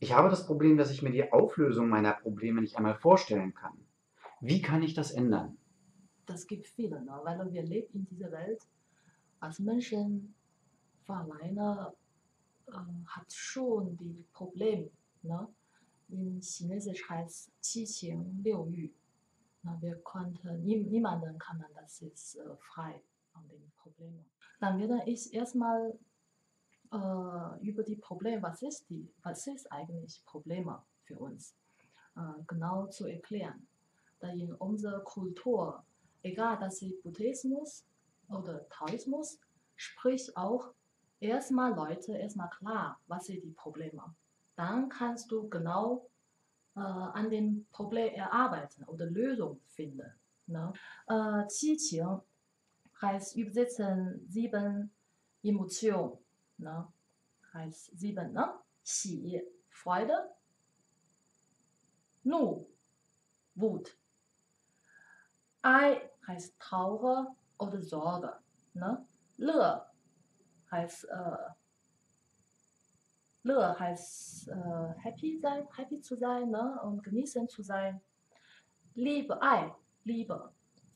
Ich habe das Problem, dass ich mir die Auflösung meiner Probleme nicht einmal vorstellen kann. Wie kann ich das ändern? Das gibt viele, ne? Weil wir leben in dieser Welt als Menschen von alleine hat schon die Probleme. Ne? In Chinesisch heißt Qi Qing Liu Yu. Na, wir konnten, niemanden kann man das jetzt frei von den Problemen. Dann werde ich erstmal über die Probleme, was ist eigentlich Probleme für uns, genau zu erklären. Da in unserer Kultur, egal dass sie Buddhismus oder Taoismus, sprich auch erstmal Leute erstmal klar, was sind die Probleme. Dann kannst du genau an dem Problem erarbeiten oder Lösung finden. Ne? Qi heißt übersetzen 7 Emotionen. Ne? Heißt 7, ne? Xi, Freude, Nu, Wut. Ei heißt Trauer oder Sorge. Ne? Le heißt, happy sein, happy zu sein, ne? Und genießen zu sein. Liebe, Ei, Liebe.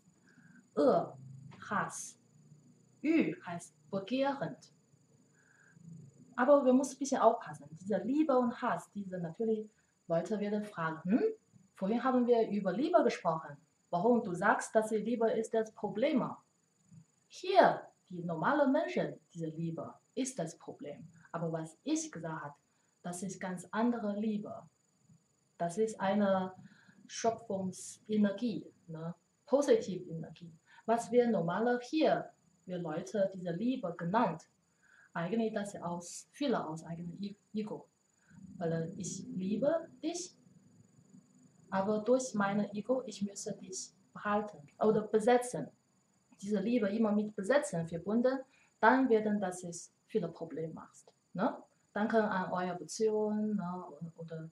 Hass. Ü heißt begehrend. Aber wir müssen ein bisschen aufpassen. Diese Liebe und Hass, diese natürlich, Leute werden fragen, vorhin haben wir über Liebe gesprochen. Warum du sagst, dass die Liebe ist das Problem? Hier, die normalen Menschen, diese Liebe ist das Problem. Aber was ich gesagt habe, das ist ganz andere Liebe. Das ist eine Schöpfungsenergie, ne? Positive Energie. Was wir normaler hier, wir Leute, diese Liebe genannt, eigentlich das aus viele aus eigenem Ego. Weil ich liebe dich, aber durch mein Ego, ich müsse dich behalten oder besetzen. Diese Liebe immer mit Besetzen verbunden, dann werden das ist viele Probleme macht. Ne? Dann kann an eurer Beziehung, ne, oder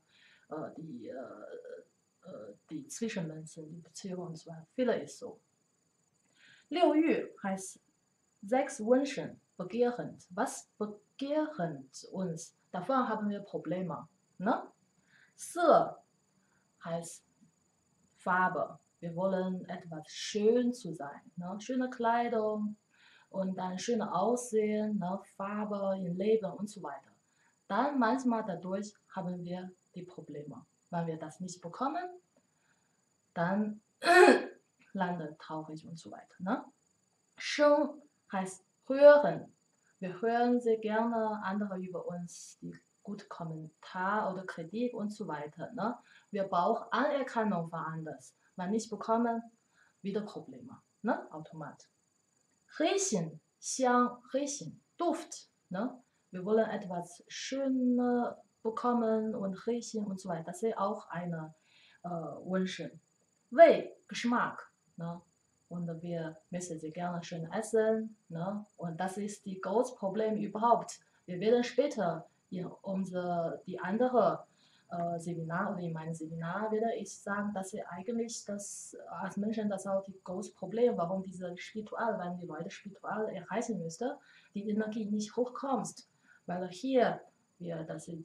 die Zwischenmenschen, die Beziehung und so weiter. Viele ist so. Liu Yu heißt 6 Wünschen, begehrend. Was begehrend uns? Davon haben wir Probleme. Ne? Se heißt Farbe. Wir wollen etwas schön zu sein. Ne? Schöne Kleidung und dann schöne Aussehen, ne? Farbe im Leben und so weiter. Dann manchmal dadurch haben wir die Probleme. Wenn wir das nicht bekommen, dann landet traurig und so weiter. Ne? Schön heißt hören. Wir hören sehr gerne andere über uns, die gute Kommentar oder Kritik und so weiter. Ne? Wir brauchen Anerkennung von anders. Wenn nicht bekommen, wieder Probleme. Ne? Automatisch. Riechen, Xiang, Riechen, Duft. Ne? Wir wollen etwas Schönes bekommen und riechen und so weiter. Das ist auch eine Wünsche. Wei, Geschmack. Ne? Und wir müssen sehr gerne schön essen. Ne? Und das ist das große Problem überhaupt. Wir werden später in die andere Seminar oder in meinem Seminar werde ich sagen, dass wir eigentlich das als Menschen das auch das große Problem, warum diese spiritual, wenn die Leute spiritual erreichen müssten, die Energie nicht hochkommt. Weil hier wir, dass sie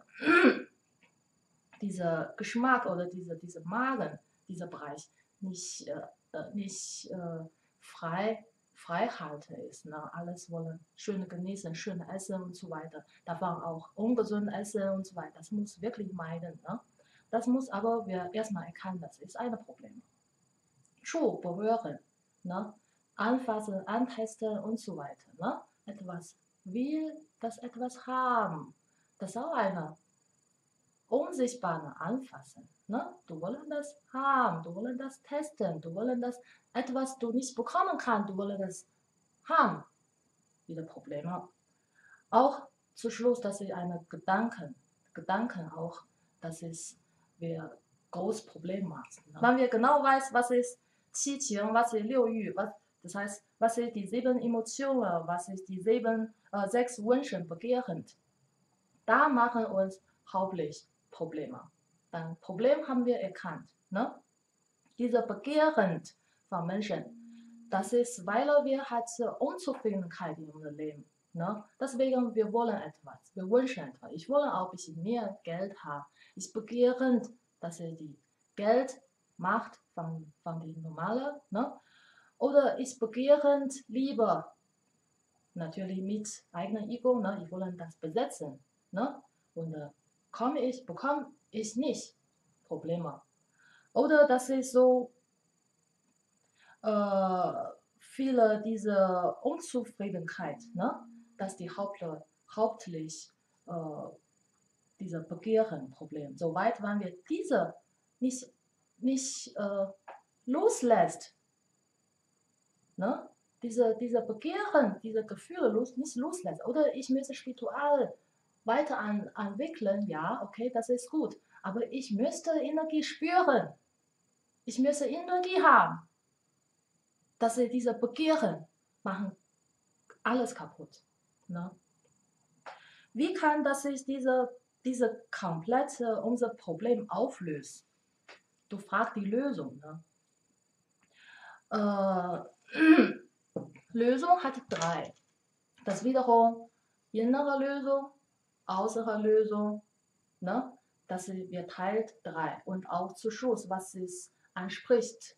dieser Geschmack oder diese Magen, dieser Bereich nicht frei halten ist. Ne? Alles wollen schön genießen, schön essen und so weiter. Davon auch ungesund essen und so weiter. Das muss wirklich meiden. Ne? Das muss aber wir erstmal erkennen, das ist ein Problem. Schuh berühren, ne? Anfassen, antesten und so weiter. Ne? Etwas will das etwas haben. Das ist auch eine unsichtbare Anfassen. Ne? Du willst das haben, du willst das testen, du willst das etwas du nicht bekommen kannst, du willst das haben. Wieder Probleme. Auch zu Schluss, dass ich eine Gedanken auch, dass es wir großes Problem macht. Ne? Wenn wir genau weiß, was ist Qi Qing, was ist Liu Yu, das heißt, was ist die 7 Emotionen, was ist die 6 Wünsche begehrend, da machen uns hauptsächlich Probleme. Dann Problem haben wir erkannt. Ne? Diese Begehren von Menschen, das ist, weil wir halt Unzufriedenheit in unserem Leben. Ne? Deswegen, wir wollen etwas, wir wünschen etwas. Ich will auch ein bisschen mehr Geld haben. Ich begehre, dass er die Geld macht von den normalen. Ne? Oder ich begehre lieber, natürlich mit eigenem Ego, ne? Ich will das besetzen. Ne? Und bekomme ich nicht Probleme. Oder das ist so, viele diese Unzufriedenheit, ne? Dass die hauptsächlich äh, diese Begehrenproblem. Soweit, wenn wir diese nicht loslässt, ne? Diese Begehren, diese Gefühle nicht loslässt. Oder ich möchte spirituell weiter entwickeln, ja, okay, das ist gut. Aber ich müsste Energie spüren. Ich müsste Energie haben. Dass sie diese Begehren machen alles kaputt. Ne? Wie kann das sich diese komplette unser Problem auflösen? Du fragst die Lösung. Ne? Lösung hat 3. Das wiederum innere Lösung, äußere Lösung. Ne? Das wird teilt 3. Und auch zu Schluss, was es anspricht,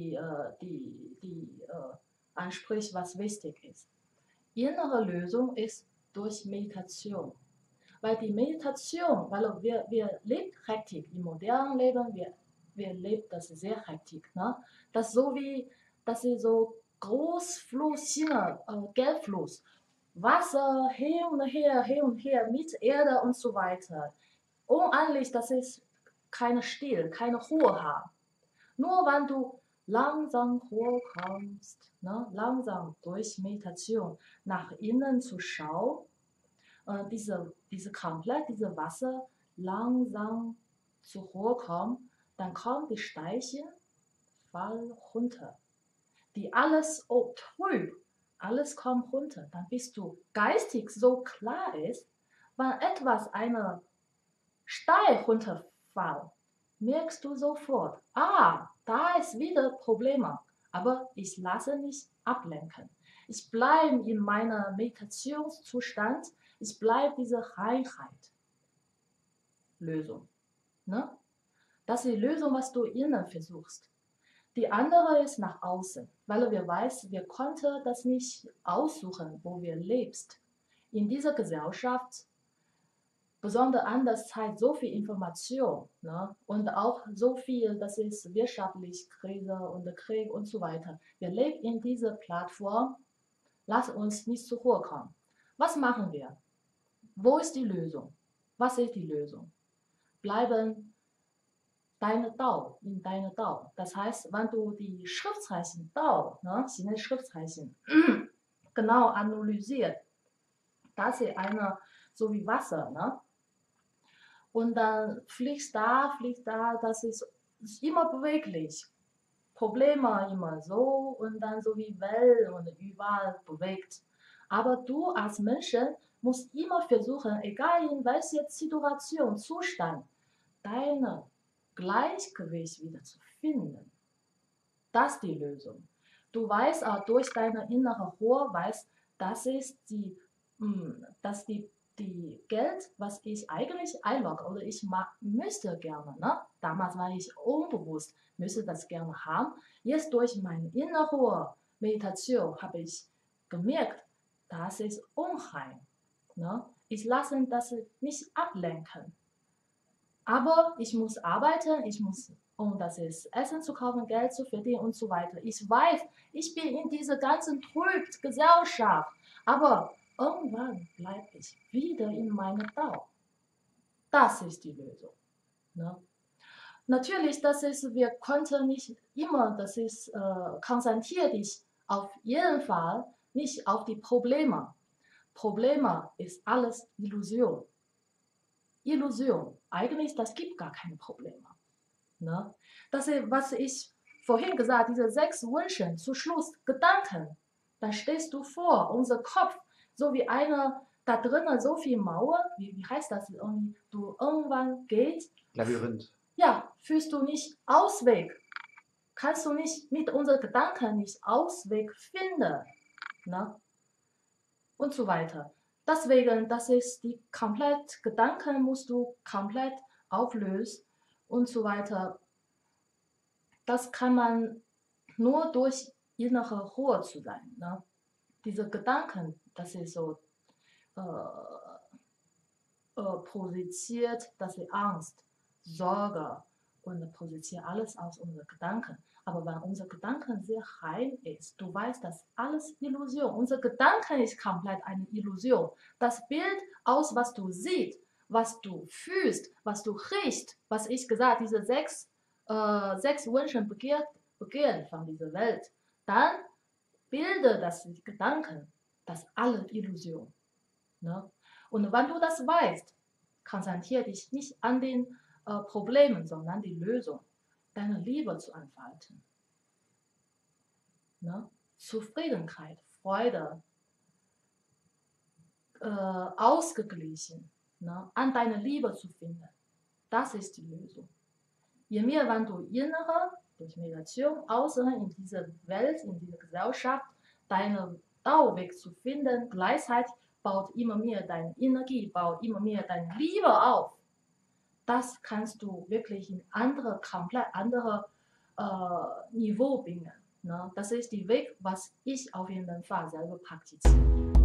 anspricht, was wichtig ist. Innere Lösung ist durch Meditation. Weil die Meditation, weil wir leben hektisch im modernen Leben, wir leben das sehr hektisch. Ne? Das ist so Großfluss, Geldfluss, Wasser hin und her mit Erde und so weiter. Unendlich, das ist keine Still, keine Ruhe haben. Nur wenn du langsam hochkommst, ne, langsam durch Meditation nach innen zu schauen, diese Wasser langsam zu hochkommen, dann kommt die Steilchen, fall runter. Die alles trüb, alles kommt runter. Dann bist du geistig so klar ist, wenn etwas eine steil runterfällt, merkst du sofort, da ist wieder Probleme, aber ich lasse nicht ablenken. Ich bleibe in meinem Meditationszustand, ich bleibe diese Reinheit. Lösung. Ne? Das ist die Lösung, was du innen versuchst. Die andere ist nach außen, weil wir weiß, wir konnten das nicht aussuchen, wo wir lebst. In dieser Gesellschaft besonders an der Zeit so viel Information, ne? Und auch so viel, das ist wirtschaftlich Krise und Krieg und so weiter. Wir leben in dieser Plattform, lass uns nicht zu hoch kommen. Was machen wir? Wo ist die Lösung? Was ist die Lösung? Bleiben deine Dao, in deiner Dao. Das heißt, wenn du die Schriftzeichen Dao, ne, chinesische Schriftzeichen, genau analysiert, das ist eine, so wie Wasser, ne? Und dann fliegst da, das ist immer beweglich. Probleme immer so und dann so wie Wellen und überall bewegt. Aber du als Mensch musst immer versuchen, egal in welcher Situation, Zustand, dein Gleichgewicht wieder zu finden. Das ist die Lösung. Du weißt auch durch deine innere Ruhe, das ist die Geld, was ich eigentlich einlogge oder ich müsste gerne, ne? Damals war ich unbewusst, müsste das gerne haben. Jetzt durch meine innere Meditation habe ich gemerkt, das ist unrein. Ne? Ich lasse das nicht ablenken. Aber ich muss arbeiten, um das ist, Essen zu kaufen, Geld zu verdienen und so weiter. Ich weiß, ich bin in dieser ganzen trübt Gesellschaft, aber irgendwann bleibe ich wieder in meiner Dao. Das ist die Lösung. Ne? Natürlich, wir konnten nicht immer, konzentriere dich auf jeden Fall nicht auf die Probleme. Probleme ist alles Illusion. Illusion. Eigentlich, das gibt gar keine Probleme. Ne? Das ist, was ich vorhin gesagt habe, diese 6 Wünsche, zu Schluss Gedanken. Dann stehst du vor, unser Kopf, so wie da drinnen so viel Mauer, wie heißt das? Du irgendwann gehst. Labyrinth. Ja, fühlst du nicht Ausweg. Kannst du nicht mit unseren Gedanken nicht Ausweg finden. Ne? und so weiter. Deswegen, das ist die komplett Gedanken musst du komplett auflösen und so weiter. Das kann man nur durch innere Ruhe zu sein. Ne? Diese Gedanken, das ist so äh, projiziert, das ist Angst, Sorge und projiziert alles aus unseren Gedanken. Aber wenn unser Gedanken sehr rein ist, du weißt, dass alles Illusion. Unser Gedanken ist komplett eine Illusion. Das Bild aus, was du siehst, was du fühlst, was du riechst, was ich gesagt, diese sechs Wünsche begehren von dieser Welt, dann bilde das Gedanken, das alle Illusion. Ne? Und wenn du das weißt, konzentriere dich nicht an den Problemen, sondern an die Lösung, deine Liebe zu entfalten. Ne? Zufriedenheit, Freude, ausgeglichen, ne? An deine Liebe zu finden. Das ist die Lösung. Je mehr, wenn du innere, durch Meditation, außerhalb in dieser Welt, in dieser Gesellschaft, deinen Dauerweg zu finden, gleichzeitig baut immer mehr deine Energie, baut immer mehr deine Liebe auf. Das kannst du wirklich in andere, komplett andere Niveau bringen. Ne? Das ist der Weg, was ich auf jeden Fall selber praktiziere.